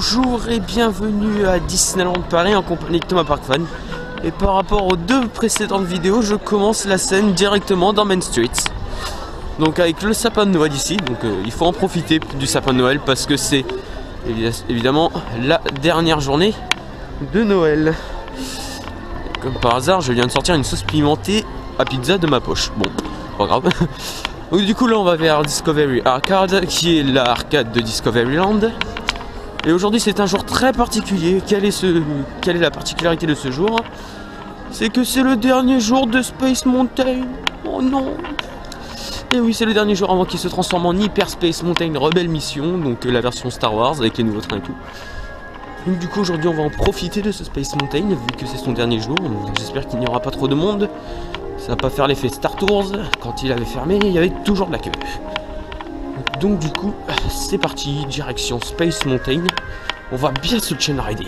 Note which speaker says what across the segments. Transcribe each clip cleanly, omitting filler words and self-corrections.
Speaker 1: Bonjour et bienvenue à Disneyland Paris en compagnie de Thomas Parkfan. Et par rapport aux deux précédentes vidéos, je commence la scène directement dans Main Street. Donc avec le sapin de Noël ici, donc il faut en profiter du sapin de Noël parce que c'est évidemment la dernière journée de Noël. Comme par hasard, je viens de sortir une sauce pimentée à pizza de ma poche. Bon, pas grave. Donc du coup là on va vers Discovery Arcade, qui est l'arcade de Discoveryland. Et aujourd'hui c'est un jour très particulier. Quelle est la particularité de ce jour? C'est que c'est le dernier jour de Space Mountain. Oh non. Et oui, c'est le dernier jour avant qu'il se transforme en Hyper Space Mountain Rebelle Mission, donc la version Star Wars avec les nouveaux trains et tout. Donc du coup aujourd'hui on va en profiter de ce Space Mountain vu que c'est son dernier jour. J'espère qu'il n'y aura pas trop de monde. Ça va pas faire l'effet Star Tours. Quand il avait fermé, il y avait toujours de la queue. Donc du coup, c'est parti, direction Space Mountain. On va bien se chain rider.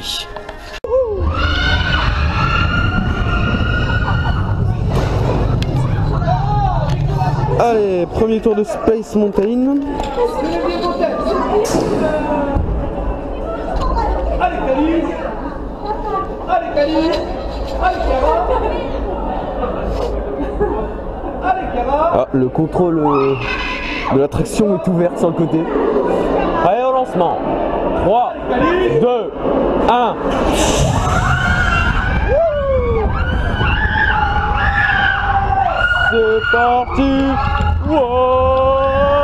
Speaker 1: Allez, premier tour de Space Mountain.
Speaker 2: Allez Cali, allez Cali, allez Cara, allez Cara.
Speaker 1: Ah, le contrôle de la traction est ouvert sur le côté. Allez, au lancement. 3, 2, 1. C'est parti. Wow.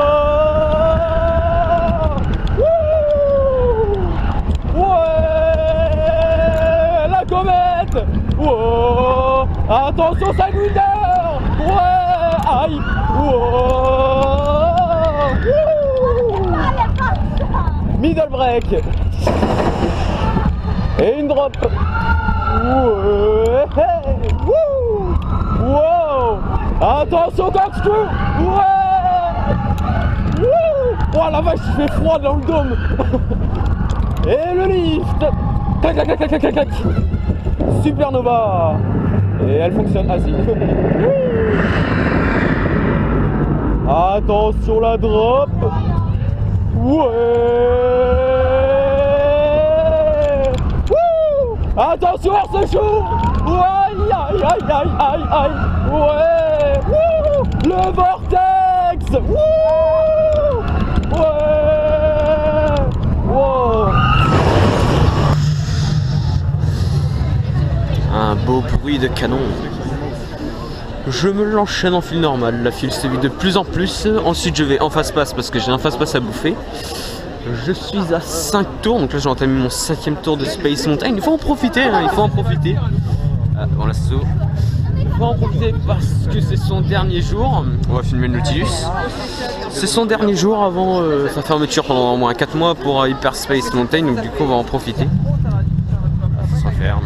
Speaker 1: Ouais, la comète. Wow. Attention, ça leader. Ouais, aïe. Wow. Middle break. Et une drop. Ouais. Wow. Attention, corkscrew. Ouais. Oh la vache, il fait froid dans le dôme. Et le lift. Clac, clac, clac, clac, clac, clac. Supernova. Et elle fonctionne ainsi. Attention la drop. Ouais. Wouh. Attention ce jour. Aïe aïe aïe aïe aïe aïe. Ouais. Wouh. Le vortex. Wouh. Ouais. Wow. Un beau bruit de canon. Je me l'enchaîne en file normale, la file se vide de plus en plus. Ensuite je vais en fast-pass parce que j'ai un fast-pass à bouffer. Je suis à 5 tours, donc là j'ai entamé mon 5e tour de Space Mountain. Il faut en profiter, hein, il faut en profiter. Ah, bon l'assaut. Il faut en profiter parce que c'est son dernier jour. On va filmer le Nautilus. C'est son dernier jour avant sa fermeture pendant au moins 4 mois pour Hyper Space Mountain, donc du coup on va en profiter. Ça s'enferme.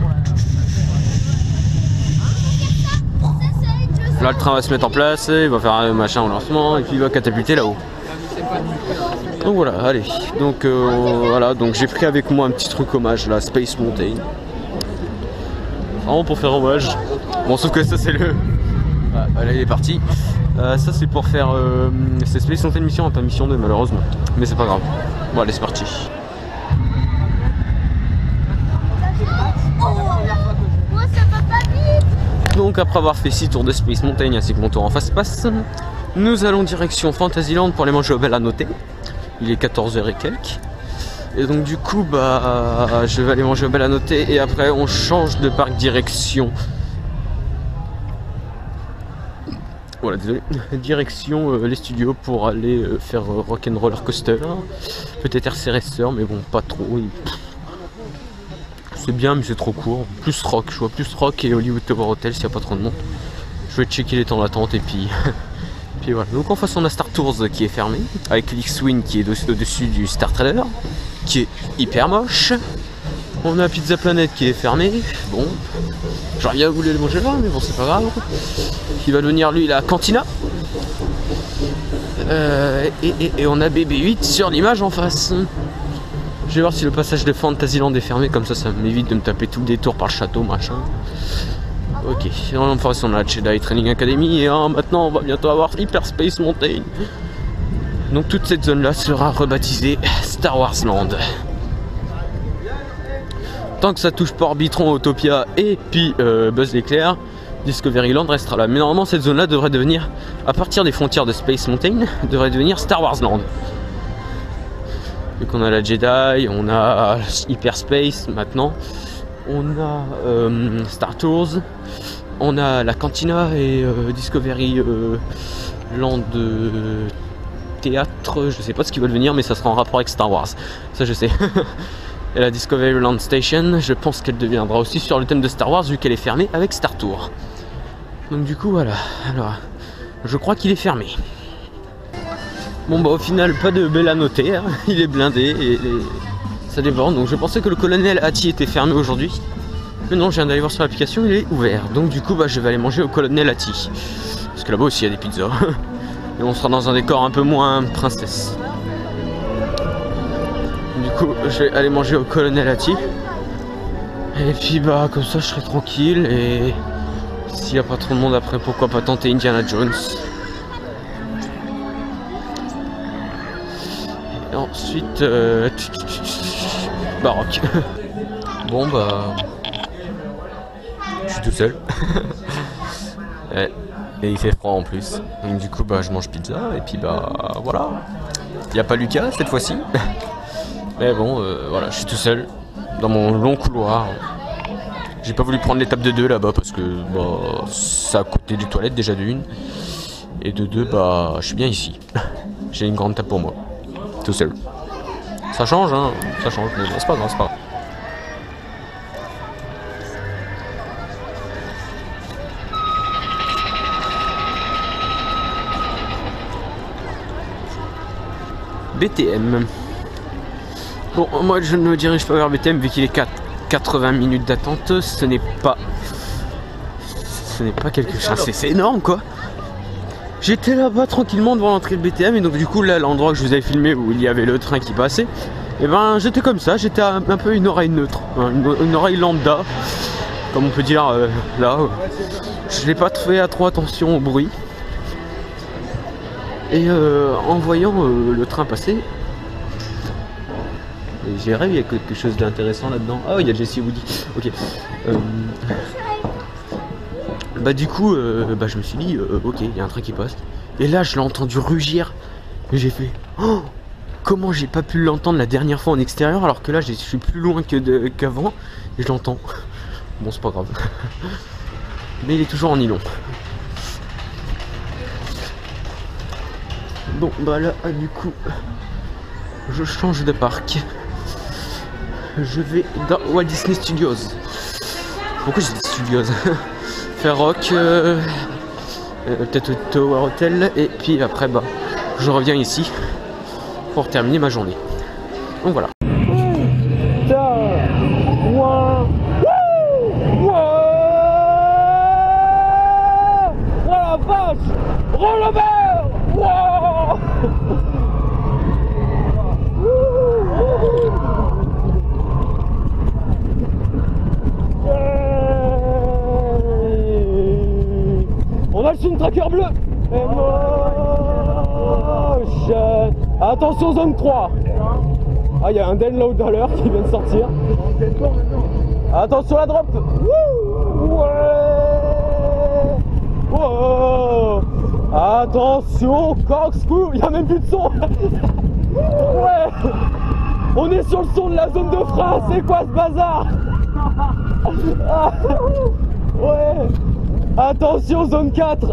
Speaker 1: Là le train va se mettre en place, il va faire un machin au lancement et puis il va catapulter là-haut. Donc voilà, allez. Donc voilà, donc j'ai pris avec moi un petit truc hommage là, Space Mountain. Vraiment pour faire hommage. Bon sauf que ça c'est le... Ah, là il est parti. Ça c'est pour faire... c'est Space Mountain mission, pas mission 2 malheureusement. Mais c'est pas grave. Bon allez c'est parti. Donc après avoir fait 6 tours de Space Mountain ainsi que mon tour en fast-pass, nous allons direction Fantasyland pour aller manger au bel à noter. Il est 14h et quelques. Et donc du coup bah je vais aller manger au bel à noter et après on change de parc direction. Voilà désolé. Direction les studios pour aller faire Rock'n'Roller Coaster. Peut-être RC Racer mais bon pas trop. C'est bien mais c'est trop court. Plus rock, je vois plus rock et Hollywood Tower Hotel s'il n'y a pas trop de monde. Je vais checker les temps d'attente et puis... puis voilà. Donc en face on a Star Tours qui est fermé. Avec l'X-Wing qui est au-dessus du Star Trailer. Qui est hyper moche. On a Pizza Planet qui est fermé. Bon. J'aurais bien voulu le manger là mais bon c'est pas grave. Il va devenir lui la Cantina. Et on a BB-8 sur l'image en face. Je vais voir si le passage de Fantasyland est fermé, comme ça m'évite de me taper tout le détour par le château, machin. Ok, en face on a la Jedi Training Academy et maintenant on va bientôt avoir Hyper Space Mountain. Donc toute cette zone là sera rebaptisée Star Wars Land. tant que ça touche pas Orbitron, Autopia et puis Buzz l'éclair, Discoveryland restera là. Mais normalement cette zone là devrait devenir, à partir des frontières de Space Mountain, devrait devenir Star Wars Land. Donc on a la Jedi, on a Hyperspace maintenant, on a Star Tours, on a la Cantina et Discovery Land Théâtre, je sais pas ce qui va devenir mais ça sera en rapport avec Star Wars, ça je sais. Et la Discoveryland Station, je pense qu'elle deviendra aussi sur le thème de Star Wars vu qu'elle est fermée avec Star Tours. Donc du coup voilà, alors je crois qu'il est fermé. Bon bah au final pas de belle à noter, hein. Il est blindé et ça déborde, donc je pensais que le colonel Hattie était fermé aujourd'hui. Mais non, je viens d'aller voir sur l'application, il est ouvert. Donc du coup bah je vais aller manger au colonel Hattie. Parce que là-bas aussi il y a des pizzas. Et on sera dans un décor un peu moins princesse. Du coup je vais aller manger au colonel Hattie. Et puis bah comme ça je serai tranquille et s'il n'y a pas trop de monde après pourquoi pas tenter Indiana Jones. Et ensuite Baroque. Bon bah je suis tout seul. Et il fait froid en plus. Donc du coup bah je mange pizza et puis bah voilà. Il n'y a pas Lucas cette fois-ci. Mais bon voilà, je suis tout seul dans mon long couloir. J'ai pas voulu prendre l'étape de 2 là-bas parce que bah c'est à côté des toilettes déjà de 1. Et de 2 bah je suis bien ici. J'ai une grande table pour moi. Tout seul. Ça change hein, ça change, mais bon c'est pas grave, c'est pas grave. BTM. Bon, moi je ne me dirige pas vers BTM vu qu'il est 80 minutes d'attente. Ce n'est pas quelque chose. C'est énorme quoi. J'étais là-bas tranquillement devant l'entrée de BTM et donc du coup là l'endroit que je vous avais filmé où il y avait le train qui passait, et ben j'étais comme ça, j'étais un peu une oreille neutre, une oreille lambda, comme on peut dire là. Je n'ai pas fait trop attention au bruit. Et en voyant le train passer, j'ai rêvé, il y a quelque chose d'intéressant là-dedans. Ah, il y a Jessie Woody. Ok. Bah du coup, bah, je me suis dit, ok, il y a un train qui passe. Et là, je l'ai entendu rugir. Et j'ai fait, oh, comment j'ai pas pu l'entendre la dernière fois en extérieur alors que là, je suis plus loin qu'avant et je l'entends. Bon, c'est pas grave. Mais il est toujours en nylon. Bon, bah là, du coup, je change de parc. Je vais dans Walt Disney Studios. Pourquoi j'ai dit Studios? Faire Rock, peut-être Tower Hotel, et puis après, bah, je reviens ici pour terminer ma journée. Donc voilà.
Speaker 2: Voilà, vache! Rollover! Wow! On a le Sun Tracker bleu! Et moche! Attention zone 3! Ah, il y a un download à l'heure qui vient de sortir. Attention la drop! Wouh! Ouais! Wow! Attention, corkscrew! Il n'y a même plus de son! Ouais! On est sur le son de la zone de frein! C'est quoi ce bazar? Ah, ouais! Attention, zone 4!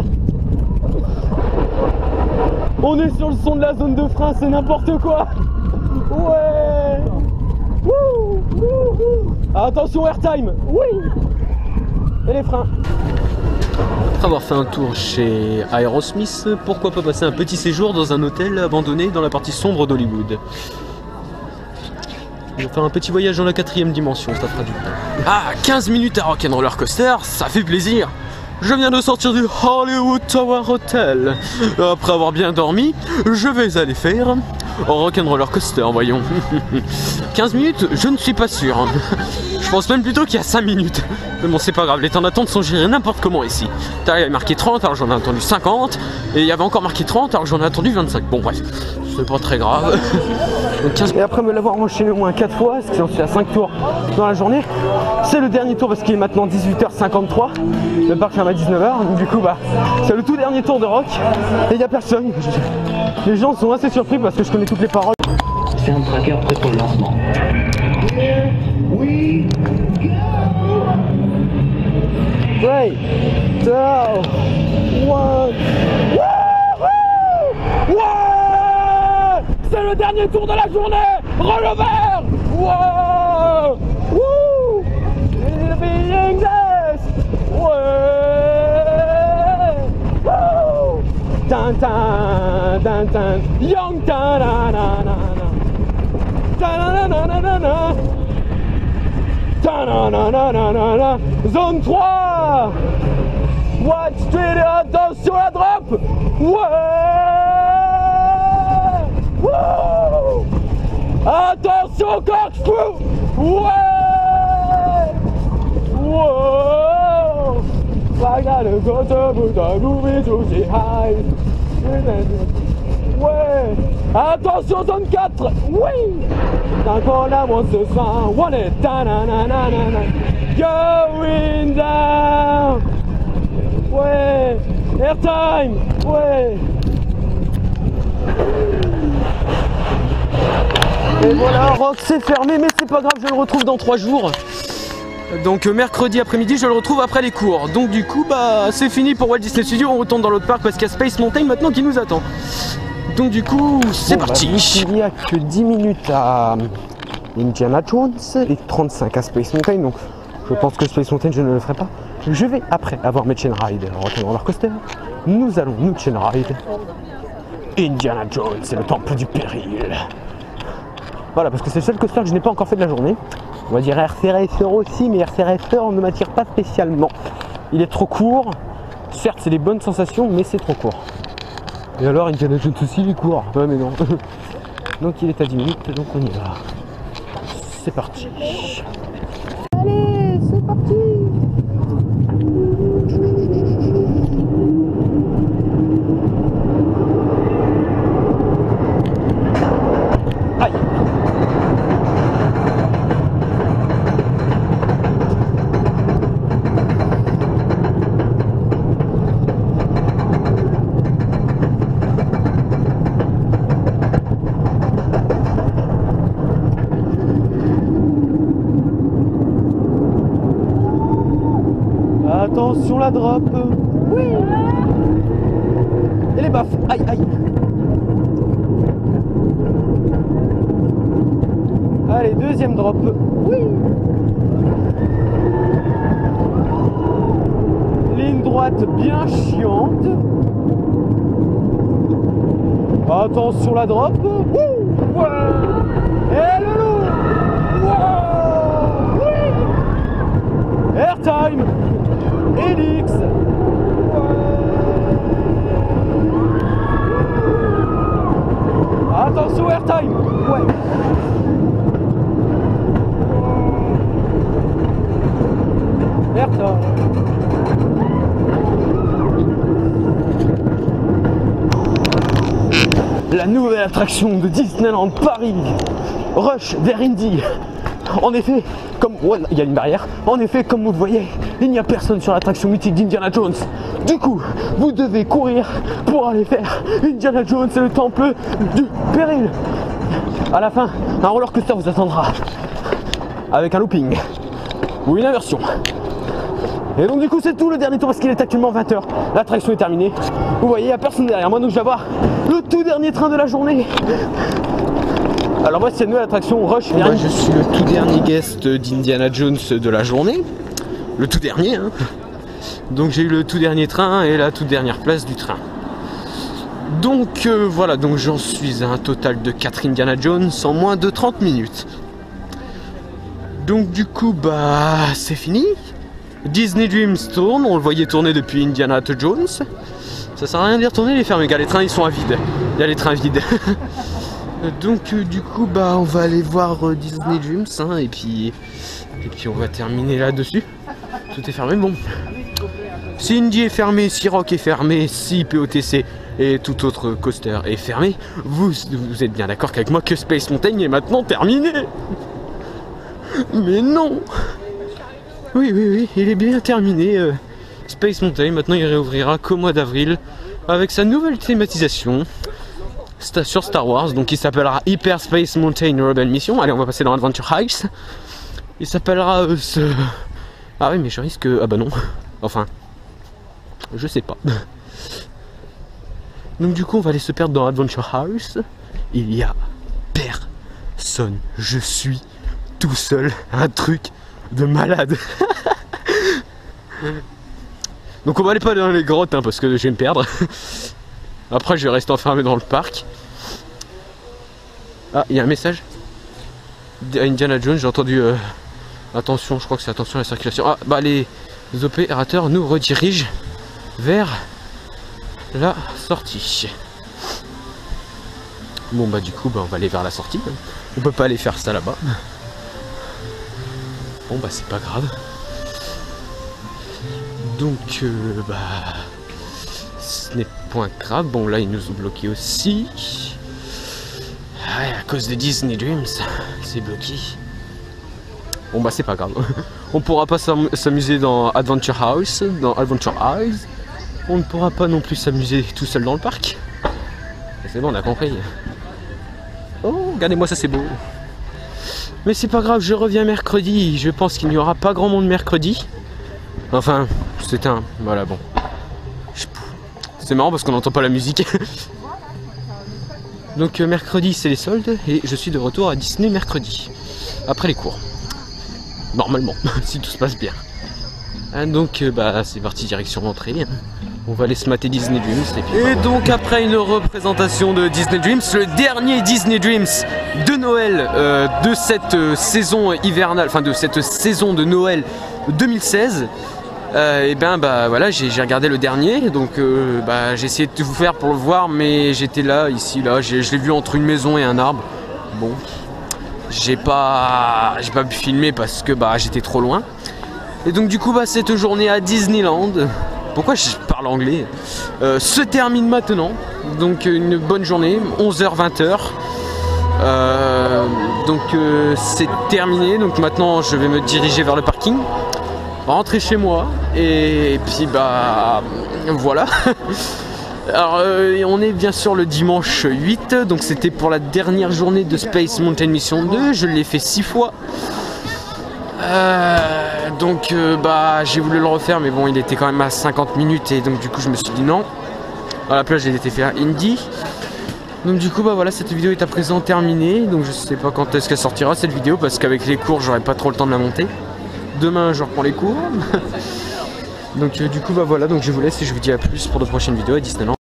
Speaker 2: On est sur le son de la zone de frein, c'est n'importe quoi! Ouais! Wouh! Attention, airtime! Oui! Et les freins!
Speaker 1: Après avoir fait un tour chez Aerosmith, pourquoi pas passer un petit séjour dans un hôtel abandonné dans la partie sombre d'Hollywood. Je vais faire un petit voyage dans la 4ème dimension, ça fera du bien. Ah, 15 minutes à Rock'n'Roller Coaster, ça fait plaisir. Je viens de sortir du Hollywood Tower Hotel. Après avoir bien dormi, je vais aller faire Rock'n'Roller Coaster, voyons. 15 minutes, je ne suis pas sûr. Je pense même plutôt qu'il y a 5 minutes. Mais bon, c'est pas grave, les temps d'attente sont gérés n'importe comment ici. Il y avait marqué 30, alors j'en ai attendu 50. Et il y avait encore marqué 30, alors j'en ai attendu 25. Bon, bref, c'est pas très grave. Donc 15...
Speaker 2: Et après me l'avoir enchaîné au moins 4 fois, parce que j'en suis à 5 tours dans la journée, c'est le dernier tour parce qu'il est maintenant 18h53. Le parc ferme à 19h, donc du coup bah c'est le tout dernier tour de rock et il n'y a personne. Les gens sont assez surpris parce que je connais toutes les paroles.
Speaker 3: C'est un tracker prêt pour le lancement. Here we go.
Speaker 2: 3, 2, 1. C'est le dernier tour de la journée. Relever. Wow. Woo. Being this. Ouais. Woo. Tan tan tan tan. Young tan na na na na. Na na na na na. Ta na na na na na na. Zone 3. Watch Street, attention à drop. Ouais. Woo! Attention corkscrew! Ouais! Whoa! I gotta go to the movie to see high. Ouais! Attention zone 4! Oui! D'un qu'on avance ce soir, one it, ta-na-na-na-na-na. Going down! Ouais! Airtime! Ouais! Et voilà, Rock c'est fermé, mais c'est pas grave, je le retrouve dans 3 jours. Donc mercredi après-midi, je le retrouve après les cours. Donc du coup, bah c'est fini pour Walt Disney Studios, on retourne dans l'autre parc parce qu'il y a Space Mountain maintenant qui nous attend. Donc du coup, c'est parti. Bah, il n'y a que 10 minutes à Indiana Jones et 35 à Space Mountain, donc je pense que Space Mountain je ne le ferai pas. Je vais après avoir mes chain ride Rock & Roller Coaster, nous allons nous chain ride Indiana Jones, c'est le temple du péril. Voilà, parce que c'est le seul coaster que je n'ai pas encore fait de la journée. On va dire RC Racer aussi, mais RC Racer ne m'attire pas spécialement. Il est trop court. Certes, c'est des bonnes sensations, mais c'est trop court. Et alors, Indiana Jones aussi, il est court. Ouais, mais non. Donc il est à 10 minutes, donc on y va. C'est parti. Allez, c'est parti. Aïe. Attention la drop. Oui. Et les baffes. Aïe aïe. Allez, deuxième drop. Oui. Ligne droite bien chiante. Attention la drop. Wouh. Ouais. Et le loup. Wow. Oui. Airtime. Elix. Attention airtime. Ouais. Airtime. La nouvelle attraction de Disneyland Paris, Rush vers Indy. En effet, comme ouais, il y a une barrière. En effet, comme vous le voyez, il n'y a personne sur l'attraction mythique d'Indiana Jones. Du coup, vous devez courir pour aller faire Indiana Jones et le temple du péril. À la fin, un roller coaster vous attendra avec un looping ou une inversion. Et donc du coup c'est tout le dernier tour parce qu'il est actuellement 20h. L'attraction est terminée. Vous voyez, il n'y a personne derrière moi, donc je vais avoir le tout dernier train de la journée. Alors moi c'est une nouvelle attraction Rush.
Speaker 1: Bah, je suis le tout dernier guest d'Indiana Jones de la journée. Le tout dernier hein. Donc j'ai eu le tout dernier train et la toute dernière place du train. Donc voilà, donc j'en suis à un total de 4 Indiana Jones en moins de 30 minutes. Donc du coup bah c'est fini. Disney Dreams tourne, on le voyait tourner depuis Indiana Jones. Ça sert à rien de les retourner, les fermer, gars, les trains ils sont à vide. Il y a les trains vides. Donc du coup bah on va aller voir Disney Dreams hein, et puis on va terminer là-dessus. Tout est fermé, bon. Si Indy est fermé, si Rock est fermé, si POTC et tout autre coaster est fermé, vous êtes bien d'accord qu'avec moi que Space Mountain est maintenant terminé. Mais non. Oui, il est bien terminé. Space Mountain, maintenant il réouvrira qu'au mois d'avril avec sa nouvelle thématisation sur Star Wars, donc il s'appellera Hyper Space Mountain Rebel Mission. Allez, on va passer dans Adventure Heights. Il s'appellera Ah oui, mais je risque... Ah bah non. Enfin, je sais pas. Donc du coup, on va aller se perdre dans Adventure House. Il y a personne. Je suis tout seul. Un truc de malade. Donc on va aller pas dans les grottes hein, parce que je vais me perdre. Après, je vais rester enfermé dans le parc. Ah, il y a un message. Indiana Jones, j'ai entendu... Attention, je crois que c'est attention à la circulation. Ah, bah les opérateurs nous redirigent vers la sortie. Bon bah du coup, bah, on va aller vers la sortie. On peut pas aller faire ça là-bas. Bon bah c'est pas grave. Donc bah ce n'est point grave. Bon là ils nous ont bloqué aussi. Ouais, à cause de Disney Dreams, c'est bloqué. Bon bah c'est pas grave. On pourra pas s'amuser dans Adventure House, dans Adventure Eyes. On ne pourra pas non plus s'amuser tout seul dans le parc. C'est bon, on a compris. Oh, regardez-moi ça, c'est beau. Mais c'est pas grave, je reviens mercredi. Je pense qu'il n'y aura pas grand monde mercredi. Enfin, c'est un... Voilà, bon. C'est marrant parce qu'on n'entend pas la musique. Donc mercredi, c'est les soldes. Et je suis de retour à Disney mercredi. Après les cours. Normalement, si tout se passe bien. Donc bah c'est parti direction rentrée. On va aller se mater Disney Dreams et puis... Et donc après une représentation de Disney Dreams, le dernier Disney Dreams de Noël de cette saison hivernale, enfin de cette saison de Noël 2016. Et ben bah voilà, j'ai regardé le dernier, donc bah j'ai essayé de vous faire pour le voir, mais j'étais là, ici, là, je l'ai vu entre une maison et un arbre. Bon, j'ai pas pu filmer parce que bah j'étais trop loin. Et donc du coup bah cette journée à Disneyland, pourquoi je parle anglais, se termine maintenant. Donc une bonne journée, 11h-20h. Donc c'est terminé, donc maintenant je vais me diriger vers le parking, rentrer chez moi et puis bah voilà. Alors on est bien sûr le dimanche 8, donc c'était pour la dernière journée de Space Mountain Mission 2, je l'ai fait 6 fois. Donc bah j'ai voulu le refaire, mais bon il était quand même à 50 minutes et donc du coup je me suis dit non. À la place j'ai été faire Indy. Donc du coup bah voilà, cette vidéo est à présent terminée. Donc je sais pas quand est-ce qu'elle sortira cette vidéo, parce qu'avec les cours j'aurai pas trop le temps de la monter. Demain je reprends les cours. Donc du coup bah voilà, donc je vous laisse et je vous dis à plus pour de prochaines vidéos à Disneyland.